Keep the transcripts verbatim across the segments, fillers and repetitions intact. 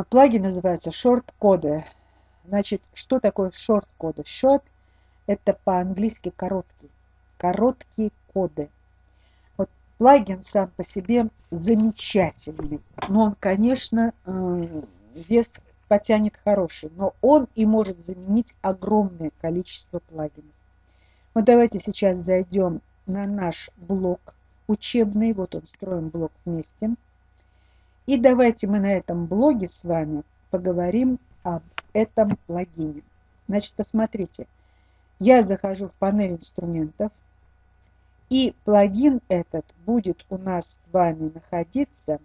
Плагин называется шорт-коды. Значит, что такое шорт-коды? Short – это по-английски короткий. Короткие коды. Вот плагин сам по себе замечательный. Но он, конечно, вес потянет хороший. Но он и может заменить огромное количество плагинов. Вот давайте сейчас зайдем на наш блог учебный. Вот он, строим блог вместе. И давайте мы на этом блоге с вами поговорим об этом плагине. Значит, посмотрите, я захожу в панель инструментов, и плагин этот будет у нас с вами находиться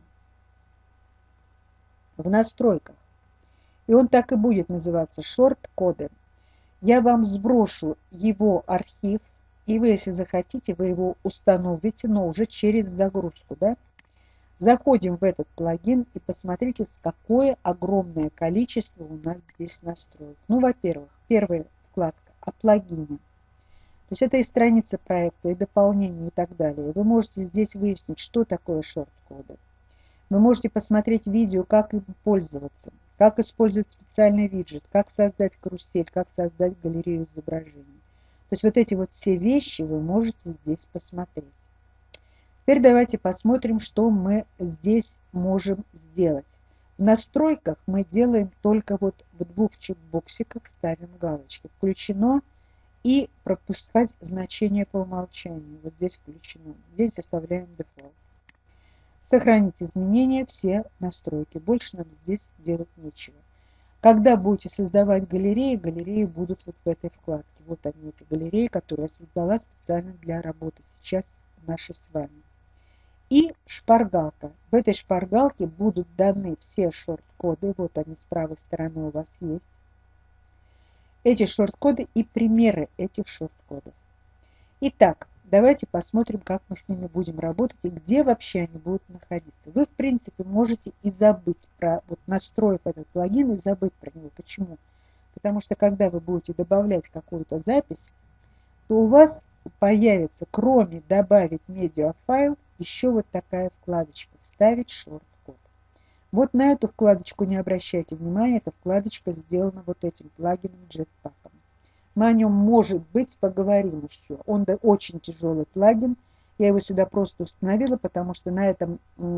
в настройках. И он так и будет называться шорт-коды. Я вам сброшу его архив, и вы, если захотите, вы его установите, но уже через загрузку, да? Заходим в этот плагин и посмотрите, какое огромное количество у нас здесь настроек. Ну, во-первых, первая вкладка о плагине. То есть это и страница проекта, и дополнение, и так далее. Вы можете здесь выяснить, что такое шорт-коды. Вы можете посмотреть видео, как им пользоваться, как использовать специальный виджет, как создать карусель, как создать галерею изображений. То есть вот эти вот все вещи вы можете здесь посмотреть. Теперь давайте посмотрим, что мы здесь можем сделать. В настройках мы делаем только вот в двух чекбоксиках ставим галочки. Включено и пропускать значение по умолчанию. Вот здесь включено. Здесь оставляем дефолт. Сохранить изменения, все настройки. Больше нам здесь делать нечего. Когда будете создавать галереи, галереи будут вот в этой вкладке. Вот они, эти галереи, которые я создала специально для работы сейчас нашей с вами. И шпаргалка. В этой шпаргалке будут даны все шорт-коды. Вот они с правой стороны у вас есть. Эти шорт-коды и примеры этих шорт-кодов. Итак, давайте посмотрим, как мы с ними будем работать и где вообще они будут находиться. Вы, в принципе, можете и забыть про, вот настроив этот плагин, и забыть про него. Почему? Потому что когда вы будете добавлять какую-то запись, то у вас появится, кроме добавить медиафайл, еще вот такая вкладочка «Вставить шорт-код». Вот на эту вкладочку не обращайте внимания, эта вкладочка сделана вот этим плагином Jetpack. Мы о нем, может быть, поговорим еще. Он да, очень тяжелый плагин. Я его сюда просто установила, потому что на этом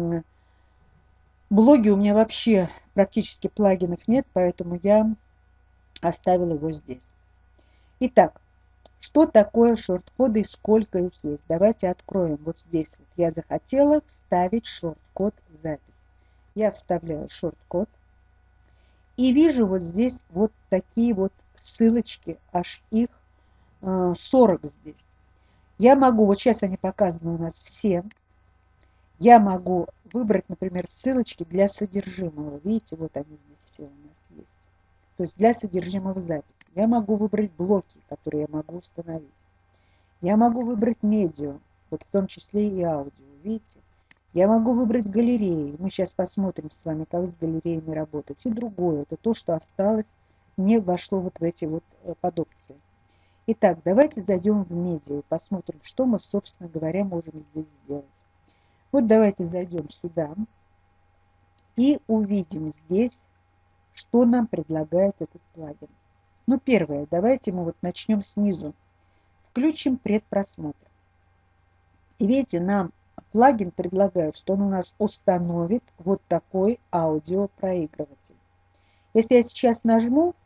блоге у меня вообще практически плагинов нет, поэтому я оставила его здесь. Итак, что такое шорт-коды и сколько их есть? Давайте откроем. Вот здесь вот я захотела вставить шорт-код в запись. Я вставляю шорт-код. И вижу вот здесь вот такие вот ссылочки, аж их сорок здесь. Я могу, вот сейчас они показаны у нас все. Я могу выбрать, например, ссылочки для содержимого. Видите, вот они здесь все у нас есть. То есть для содержимого записи. Я могу выбрать блоки, которые я могу установить. Я могу выбрать медиа, вот в том числе и аудио, видите. Я могу выбрать галереи. Мы сейчас посмотрим с вами, как с галереями работать. И другое, это то, что осталось, не вошло вот в эти вот подопции. Итак, давайте зайдем в медиа и посмотрим, что мы, собственно говоря, можем здесь сделать. Вот давайте зайдем сюда и увидим здесь, что нам предлагает этот плагин. Ну, первое, давайте мы вот начнем снизу. Включим предпросмотр. И видите, нам плагин предлагает, что он у нас установит вот такой аудиопроигрыватель. Если я сейчас нажму,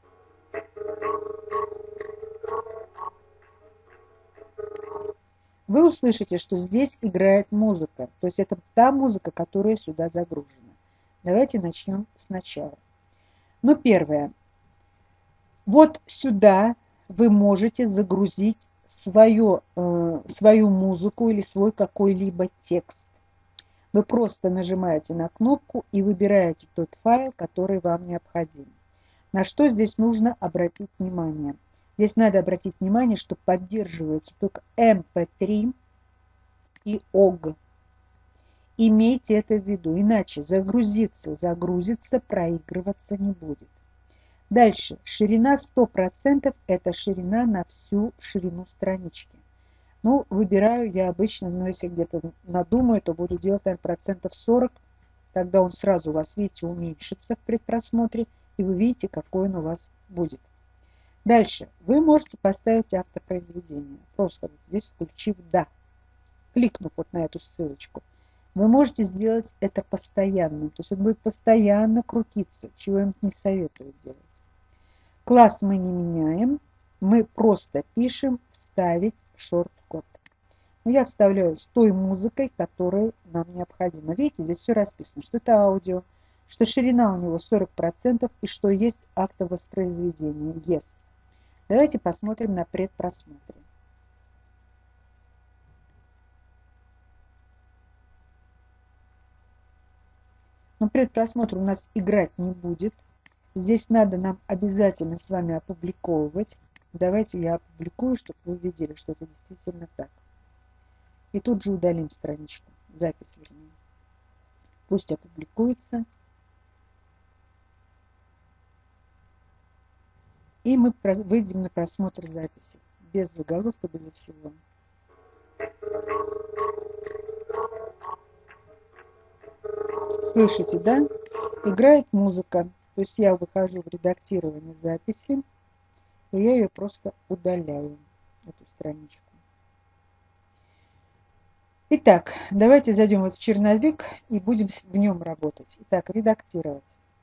вы услышите, что здесь играет музыка. То есть это та музыка, которая сюда загружена. Давайте начнем сначала. Ну, первое. Вот сюда вы можете загрузить свое, э, свою музыку или свой какой-либо текст. Вы просто нажимаете на кнопку и выбираете тот файл, который вам необходим. На что здесь нужно обратить внимание? Здесь надо обратить внимание, что поддерживается только эм пэ три и о джи. Имейте это в виду, иначе загрузиться, загрузиться, проигрываться не будет. Дальше, ширина сто процентов, это ширина на всю ширину странички. Ну, выбираю я обычно, но если где-то надумаю, то буду делать, наверное, процентов сорок. Тогда он сразу у вас, видите, уменьшится в предпросмотре, и вы видите, какой он у вас будет. Дальше. Вы можете поставить автопроизведение, просто вот здесь включив «Да», кликнув вот на эту ссылочку. Вы можете сделать это постоянно, то есть он будет постоянно крутиться, чего я им не советую делать. Класс мы не меняем, мы просто пишем «Вставить шорт-код». Я вставляю с той музыкой, которая нам необходима. Видите, здесь все расписано, что это аудио, что ширина у него сорок процентов и что есть автовоспроизведение. Yes. Давайте посмотрим на предпросмотре. Но предпросмотр у нас играть не будет. Здесь надо нам обязательно с вами опубликовывать. Давайте я опубликую, чтобы вы увидели, что это действительно так. И тут же удалим страничку, запись вернее. Пусть опубликуется. И мы выйдем на просмотр записи. Без заголовка, безо всего. Слышите, да? Играет музыка. То есть я выхожу в редактирование записи. И я ее просто удаляю, эту страничку. Итак, давайте зайдем вот в черновик и будем в нем работать. Итак, редактировать.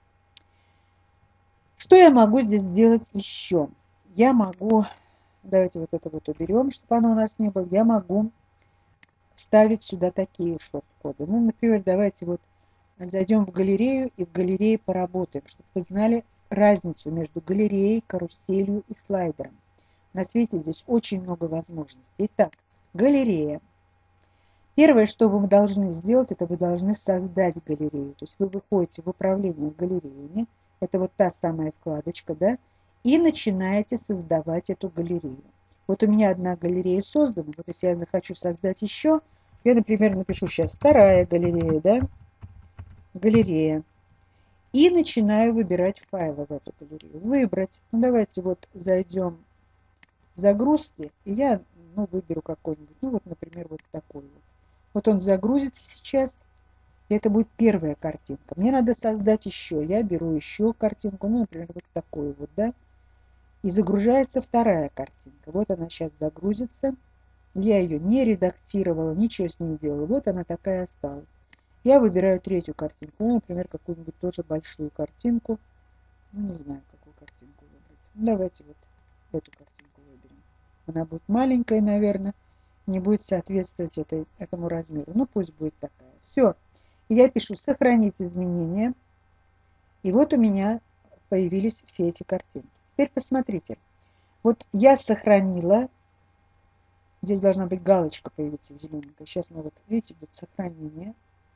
Что я могу здесь сделать еще? Я могу, давайте вот это вот уберем, чтобы оно у нас не было. Я могу вставить сюда такие шорт-коды. Ну, например, давайте вот зайдем в галерею и в галерее поработаем, чтобы вы знали разницу между галереей, каруселью и слайдером. На свете здесь очень много возможностей. Итак, галерея. Первое, что вы должны сделать, это вы должны создать галерею. То есть вы выходите в управление галереями, это вот та самая вкладочка, да, и начинаете создавать эту галерею. Вот у меня одна галерея создана, вот если я захочу создать еще, я, например, напишу сейчас вторая галерея, да, галерея, и начинаю выбирать файлы в эту галерею. Выбрать, ну давайте вот зайдем в загрузки, и я, ну, выберу какой-нибудь, ну вот, например, вот такой вот. Вот он загрузится сейчас, и это будет первая картинка. Мне надо создать еще. Я беру еще картинку, ну, например, вот такую вот, да. И загружается вторая картинка. Вот она сейчас загрузится. Я ее не редактировала, ничего с ней не делала. Вот она такая осталась. Я выбираю третью картинку, ну, например, какую-нибудь тоже большую картинку. Ну, не знаю, какую картинку выбрать. Ну, давайте вот эту картинку выберем. Она будет маленькая, наверное. Не будет соответствовать этой, этому размеру. Ну, пусть будет такая. Все. Я пишу «Сохранить изменения». И вот у меня появились все эти картинки. Теперь посмотрите. Вот я сохранила. Здесь должна быть галочка появиться зелененькая. Сейчас мы вот, видите, идет сохранение.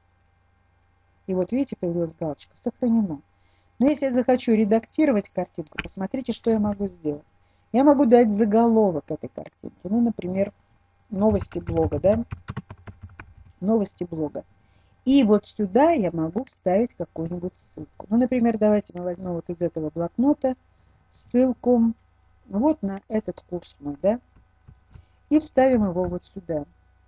И вот, видите, появилась галочка. Сохранено. Но если я захочу редактировать картинку, посмотрите, что я могу сделать. Я могу дать заголовок этой картинки. Ну, например, новости блога, да? Новости блога. И вот сюда я могу вставить какую-нибудь ссылку. Ну, например, давайте мы возьмем вот из этого блокнота ссылку вот на этот курс мой, да? И вставим его вот сюда.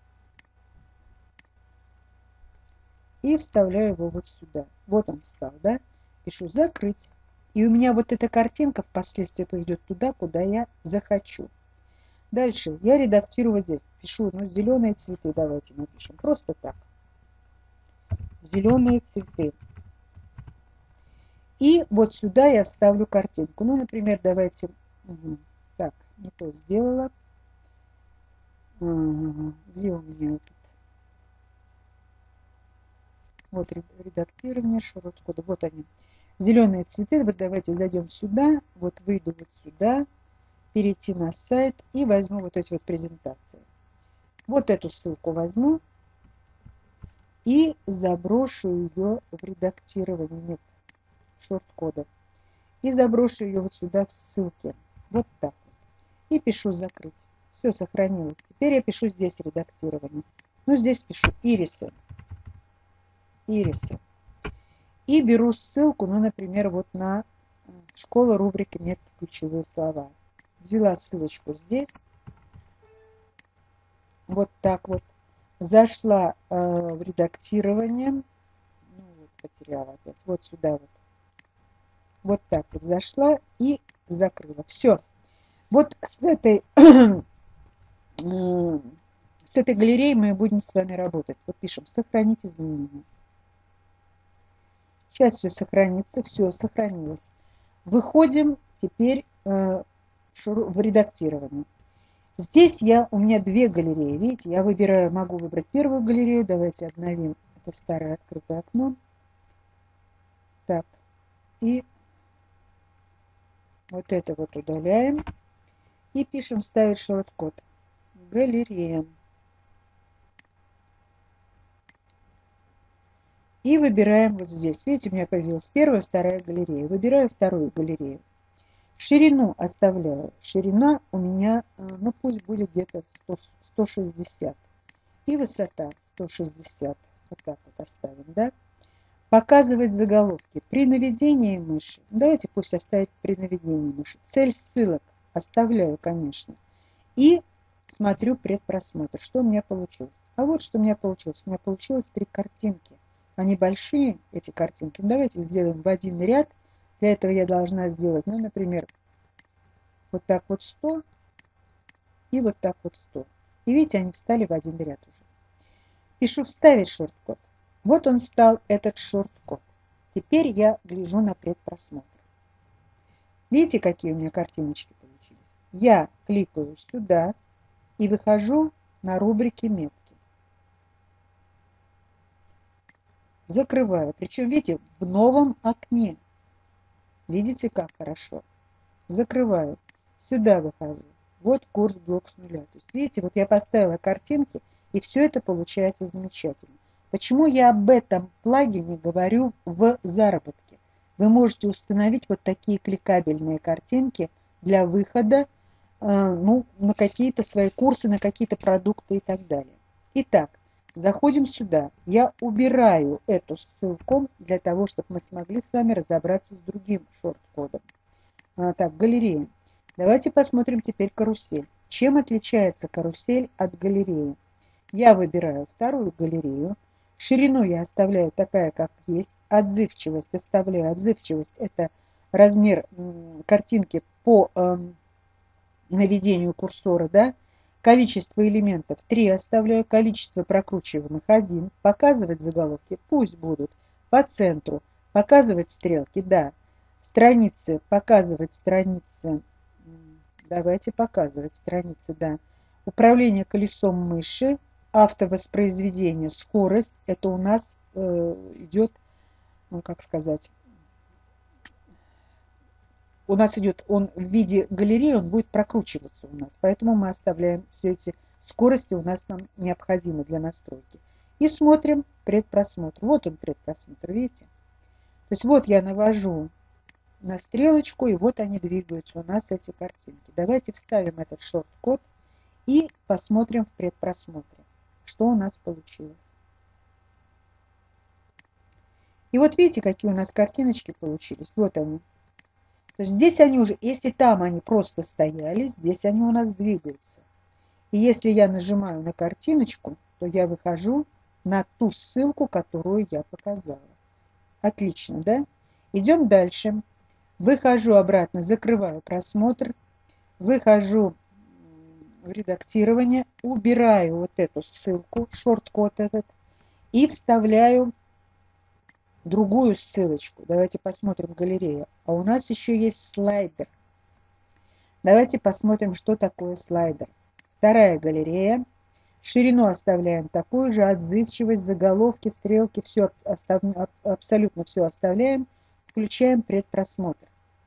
И вставляю его вот сюда. Вот он встал, да? Пишу «Закрыть». И у меня вот эта картинка впоследствии пойдет туда, куда я захочу. Дальше я редактирую вот здесь. Пишу, ну, зеленые цветы давайте напишем. Просто так. Зеленые цветы. И вот сюда я вставлю картинку. Ну, например, давайте... Угу. Так, не то сделала. Угу. Где у меня этот? Вот редактирование, шорт-коды. Вот они. Зеленые цветы. Вот давайте зайдем сюда. Вот выйду вот сюда. Перейти на сайт и возьму вот эти вот презентации. Вот эту ссылку возьму и заброшу ее в редактирование, нет, шорт-кода. И заброшу ее вот сюда в ссылке. Вот так вот. И пишу «Закрыть». Все сохранилось. Теперь я пишу здесь редактирование. Ну, здесь пишу «Ирисы». Ирисы. И беру ссылку, ну, например, вот на школа рубрики «Метод ключевые слова». Взяла ссылочку здесь. Вот так вот. Зашла э, в редактирование. Ну, вот потеряла опять. Вот сюда вот. Вот так вот зашла и закрыла. Все. Вот с этой, с этой галереей мы будем с вами работать. Вот пишем «Сохранить изменения». Сейчас все сохранится. Все сохранилось. Выходим теперь э, в редактирование. Здесь я, у меня две галереи. Видите, я выбираю, могу выбрать первую галерею. Давайте обновим это старое открытое окно. Так. И вот это вот удаляем. И пишем «Вставить шорт-код». Галерея. И выбираем вот здесь. Видите, у меня появилась первая, вторая галерея. Выбираю вторую галерею. Ширину оставляю. Ширина у меня, ну пусть будет где-то сто шестьдесят. И высота сто шестьдесят. Вот так вот оставим, да? Показывать заголовки. При наведении мыши. Давайте пусть оставить при наведении мыши. Цель ссылок оставляю, конечно. И смотрю предпросмотр. Что у меня получилось? А вот что у меня получилось. У меня получилось три картинки. Они большие, эти картинки. Ну, давайте их сделаем в один ряд. Для этого я должна сделать, ну, например, вот так вот сто и вот так вот сто. И видите, они встали в один ряд уже. Пишу «Вставить шорт-код». Вот он встал, этот шорт-код. Теперь я гляжу на предпросмотр. Видите, какие у меня картиночки получились? Я кликаю сюда и выхожу на рубрике «Метки». Закрываю. Причем, видите, в новом окне. Видите, как хорошо? Закрываю. Сюда выхожу. Вот курс блок с нуля. То есть, видите, вот я поставила картинки, и все это получается замечательно. Почему я об этом плагине говорю в заработке? Вы можете установить вот такие кликабельные картинки для выхода э, ну, на какие-то свои курсы, на какие-то продукты и так далее. Итак, заходим сюда. Я убираю эту ссылку для того, чтобы мы смогли с вами разобраться с другим шорт-кодом. А, так, галерея. Давайте посмотрим теперь карусель. Чем отличается карусель от галереи? Я выбираю вторую галерею. Ширину я оставляю такая, как есть. Отзывчивость оставляю. Отзывчивость – это размер картинки по э, наведению курсора, да? Количество элементов три оставляю. Количество прокручиваемых один. Показывать заголовки пусть будут по центру. Показывать стрелки, да. Страницы, показывать страницы. Давайте показывать страницы, да. Управление колесом мыши, автовоспроизведение, скорость. Это у нас э, идет, ну как сказать, у нас идет он в виде галереи, он будет прокручиваться у нас. Поэтому мы оставляем все эти скорости, у нас нам необходимы для настройки. И смотрим предпросмотр. Вот он предпросмотр, видите? То есть вот я навожу на стрелочку, и вот они двигаются у нас, эти картинки. Давайте вставим этот шорт-код и посмотрим в предпросмотре, что у нас получилось. И вот видите, какие у нас картиночки получились. Вот они. То есть здесь они уже, если там они просто стояли, здесь они у нас двигаются. И если я нажимаю на картиночку, то я выхожу на ту ссылку, которую я показала. Отлично, да? Идем дальше. Выхожу обратно, закрываю просмотр, выхожу в редактирование, убираю вот эту ссылку, шорт-код этот, и вставляю другую ссылочку. Давайте посмотрим галерею. А у нас еще есть слайдер. Давайте посмотрим, что такое слайдер. Вторая галерея. Ширину оставляем такую же, отзывчивость, заголовки, стрелки, все, абсолютно все оставляем. Включаем предпросмотр.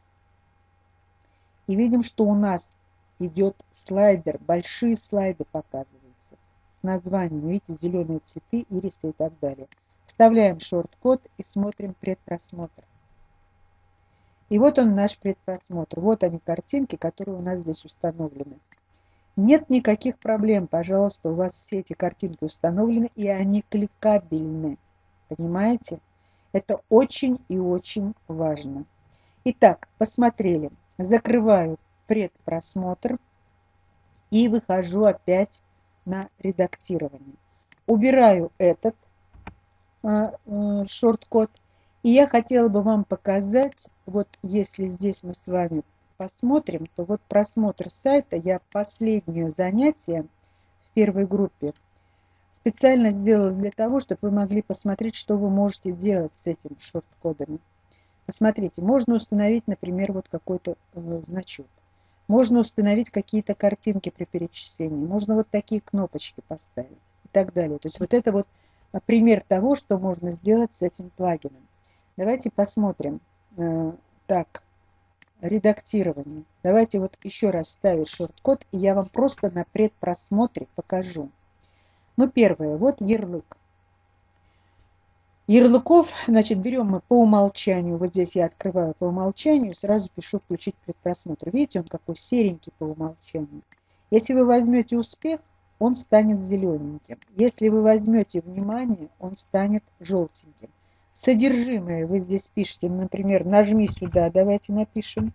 И видим, что у нас идет слайдер, большие слайды показываются с названием, видите, зеленые цветы, ирисы и так далее. Вставляем шорт-код и смотрим предпросмотр. И вот он наш предпросмотр. Вот они картинки, которые у нас здесь установлены. Нет никаких проблем, пожалуйста, у вас все эти картинки установлены, и они кликабельны. Понимаете? Это очень и очень важно. Итак, посмотрели. Закрываю предпросмотр и выхожу опять на редактирование. Убираю этот э, э, шорт-код И я хотела бы вам показать, вот если здесь мы с вами посмотрим, то вот просмотр сайта, я последнее занятие в первой группе специально сделала для того, чтобы вы могли посмотреть, что вы можете делать с этими шорт-кодами. Посмотрите, можно установить, например, вот какой-то э, значок. Можно установить какие-то картинки при перечислении. Можно вот такие кнопочки поставить и так далее. То есть вот это вот пример того, что можно сделать с этим плагином. Давайте посмотрим. Э, так, редактирование. Давайте вот еще раз вставить шорт-код, и я вам просто на предпросмотре покажу. Ну, первое, вот ярлык. Ярлыков, значит, берем мы по умолчанию, вот здесь я открываю по умолчанию, сразу пишу «Включить предпросмотр». Видите, он какой серенький по умолчанию. Если вы возьмете успех, он станет зелененьким. Если вы возьмете внимание, он станет желтеньким. Содержимое вы здесь пишете, например, нажми сюда, давайте напишем.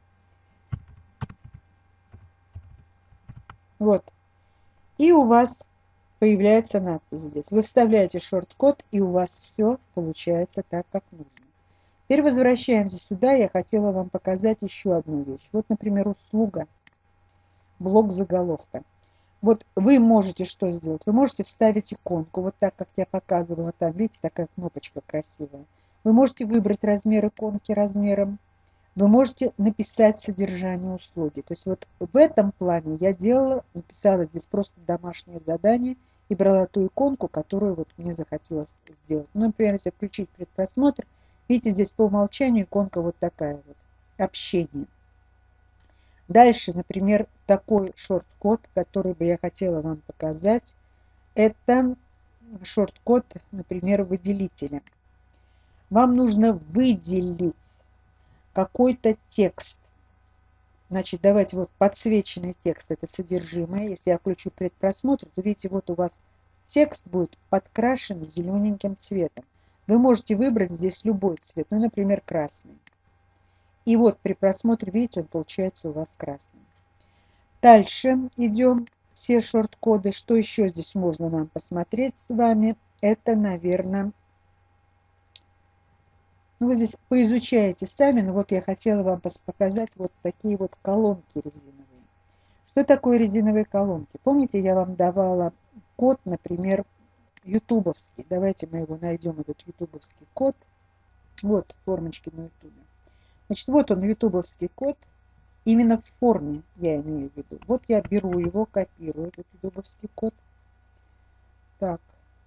Вот. И у вас появляется надпись здесь. Вы вставляете шорт-код, и у вас все получается так, как нужно. Теперь возвращаемся сюда. Я хотела вам показать еще одну вещь. Вот, например, услуга, блок заголовка. Вот вы можете что сделать? Вы можете вставить иконку, вот так, как я показывала там. Видите, такая кнопочка красивая. Вы можете выбрать размер иконки размером. Вы можете написать содержание услуги. То есть вот в этом плане я делала, написала здесь просто домашнее задание и брала ту иконку, которую вот мне захотелось сделать. Ну, например, если включить предпросмотр, видите, здесь по умолчанию иконка вот такая вот, общение. Дальше, например, такой шорт-код, который бы я хотела вам показать, это шорт-код, например, выделителя. Вам нужно выделить какой-то текст. Значит, давайте вот подсвеченный текст, это содержимое. Если я включу предпросмотр, то видите, вот у вас текст будет подкрашен зелененьким цветом. Вы можете выбрать здесь любой цвет, ну, например, красный. И вот при просмотре, видите, он получается у вас красный. Дальше идем все шорт-коды. Что еще здесь можно нам посмотреть с вами? Это, наверное... Ну, вы здесь поизучаете сами, но вот я хотела вам показать вот такие вот колонки резиновые. Что такое резиновые колонки? Помните, я вам давала код, например, ютубовский. Давайте мы его найдем, этот ютубовский код. Вот формочки на ютубе. Значит, вот он, ютубовский код. Именно в форме я имею в виду. Вот я беру его, копирую, этот ютубовский код. Так.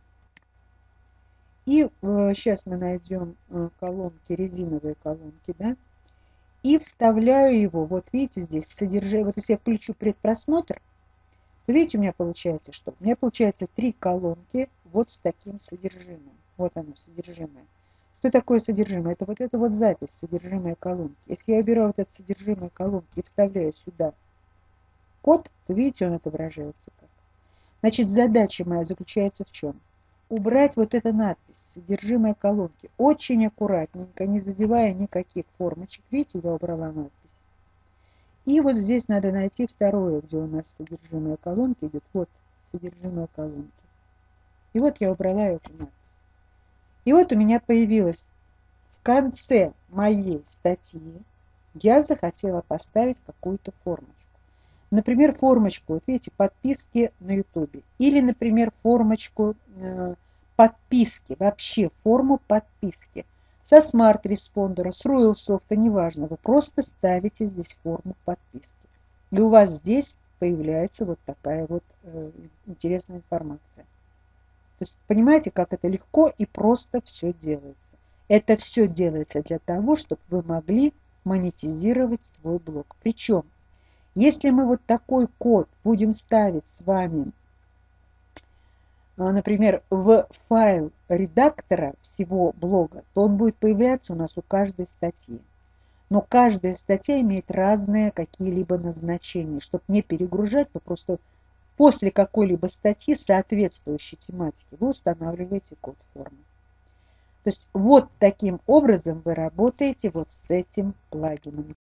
И э, сейчас мы найдем э, колонки, резиновые колонки, да, и вставляю его, вот видите, здесь содержание, вот если я включу предпросмотр, то видите, у меня получается что? У меня получается три колонки вот с таким содержимым. Вот оно, содержимое. Что такое содержимое? Это вот эта вот запись, содержимое колонки. Если я беру вот это содержимое колонки и вставляю сюда код, то видите, он отображается как. Значит, задача моя заключается в чем? Убрать вот эту надпись, содержимое колонки. Очень аккуратненько, не задевая никаких формочек. Видите, я убрала надпись. И вот здесь надо найти второе, где у нас содержимое колонки идет. Вот содержимое колонки. И вот я убрала эту надпись. И вот у меня появилось в конце моей статьи, я захотела поставить какую-то формочку. Например, формочку, вот видите, подписки на ютубе. Или, например, формочку э, подписки, вообще форму подписки. Со смарт-респондера, с RoyalSoft, неважно, вы просто ставите здесь форму подписки. И у вас здесь появляется вот такая вот э, интересная информация. То есть, понимаете, как это легко и просто все делается. Это все делается для того, чтобы вы могли монетизировать свой блог. Причем, если мы вот такой код будем ставить с вами, например, в файл редактора всего блога, то он будет появляться у нас у каждой статьи. Но каждая статья имеет разные какие-либо назначения. Чтобы не перегружать, вы просто после какой-либо статьи соответствующей тематике вы устанавливаете код формы. То есть вот таким образом вы работаете вот с этим плагином.